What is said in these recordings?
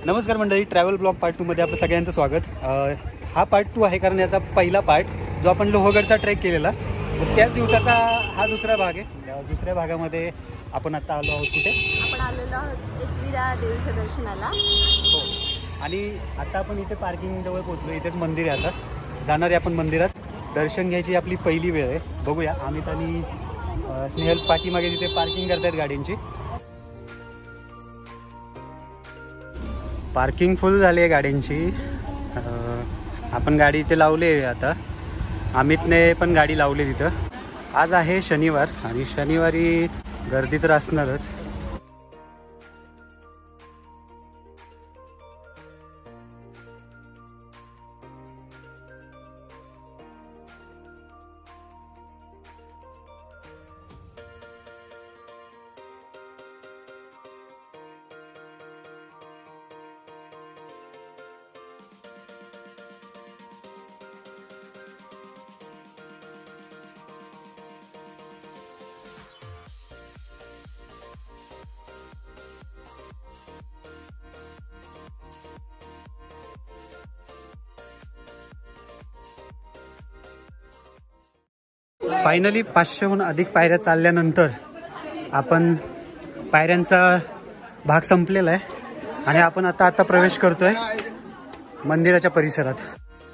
नमस्कार मंडळी, travel blog part 2 मध्ये आपलं सगळ्यांचं स्वागत। हा पार्ट 2 आहे कारण याचा पहिला पार्ट जो आपण लोहगडचा ट्रेक केलेला त्याच दिवसाचा हा दुसरा भाग आहे। दुसऱ्या भागामध्ये आपण आता आलो आहोत। कुठे आपण आलेलो आहोत एकविरा देवीच्या दर्शनाला। हो, आणि आता आपण इथे पार्किंग जवळ पोहोचलो। इथेच मंदिर आहे, आता जाणार आहे आपण मंदिरात। दर्शन घ्यायची आपली पहिली वेळ आहे। बघूया, अमित आणि स्नेहल पाठीमागे तिथे पार्किंग करतायत गाडींची। पार्किंग फुल झाली आहे गाड्यांची। आपण गाडी इथे लावली आहे। आता अमितने पण गाडी लावली तिथं। आज आहे शनिवार आणि शनिवारी गर्दी तर असणारच। फायनली 500हून अधिक पायऱ्या चालल्यानंतर आपण पायऱ्यांचा भाग संपलेला आहे आणि आपण आता प्रवेश करतोय मंदिराच्या परिसरात।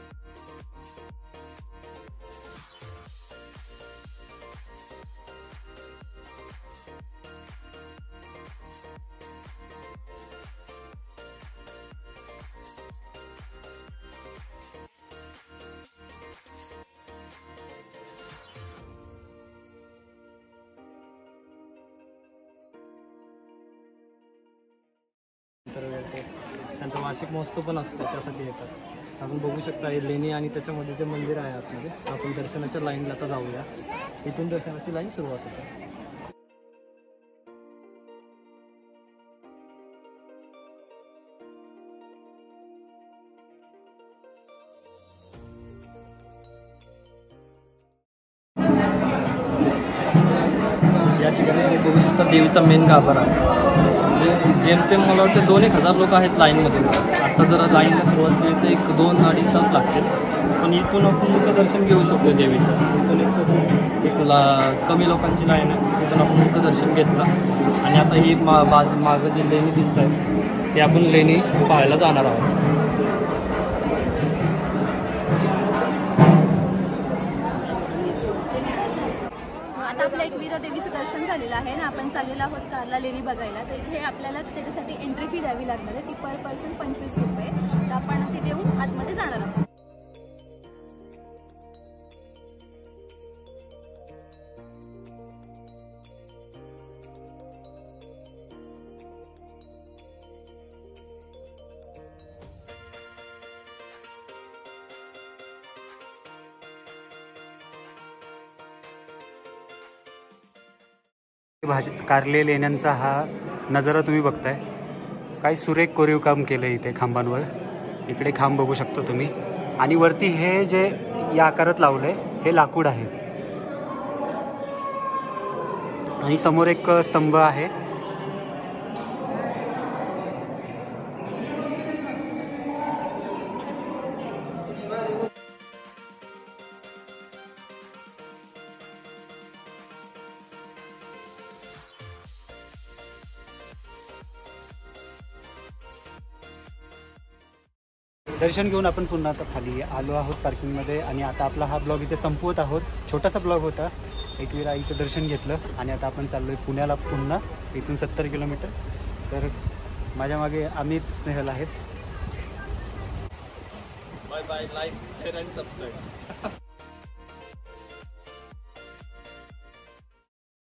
तर त्यांचा वार्षिक महोत्सव पण असतो, त्यासाठी येतात। आपण बघू शकता हे लेणी आणि त्याच्यामध्ये जे मंदिर आहे आतमध्ये। आपण दर्शनाच्या लाईनला आता जाऊया। इथून दर्शनाची लाईन सुरुवात होते। या ठिकाणी बघू शकता देवीचा मेन गाभारा आहे। जेमतेम मला वाटतं 2-1000 लोक आहेत लाईनमध्ये। आता जरा लाईनला सुरुवात केली तर 1-2-2.5 तास लागतील, पण इथून आपण मुखदर्शन घेऊ शकतो देवीचं। इथून कमी लोकांची लाईन आहे, तिथून आपण मुखदर्शन घेतलं आणि आता ही मागं जे लेणी दिसत आहेत ते आपण लेणी पाहायला जाणार आहोत। आपल्या एकविरा देवीचं दर्शन झालेलं आहे ना, आपण चाललेलो आहोत कारला लेणी बघायला। तर इथे आपल्याला त्याच्यासाठी एंट्री फी द्यावी लागणार आहे, ती पर पर्सन 25 रुपये। तर आपण तिथे येऊन आतमध्ये जाणार आहोत। कारले लेण्यांचा हा नजारा तुम्ही बघताय। काही सुरेख कोरीव काम केलं इथे खांबांवर। इकडे खांब बघू शकता तुम्ही, आणि वरती हे जे या आकारात लावलंय हे लाकूड आहे, आणि समोर एक स्तंभ आहे। दर्शन घेऊन आपण पुन्हा आता खाली आलो आहोत पार्किंगमध्ये, आणि आता आपला हा ब्लॉग इथे संपवत आहोत। छोटासा ब्लॉग होता, एकविरा आईचं दर्शन घेतलं आणि आता आपण चाललो आहे पुण्याला पुन्हा, इथून 70 किलोमीटर। तर माझ्या मागे अमित, स्नेहल आहेत। बाय बाय, लाईक, शेअर आणि सबस्क्राईब।